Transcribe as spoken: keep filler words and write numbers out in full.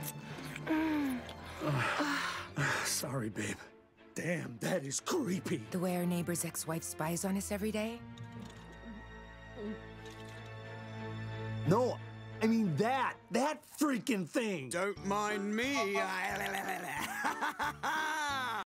Sorry, babe. Damn, that is creepy. The way our neighbor's ex-wife spies on us every day? No, I mean that. That freaking thing. Don't mind me.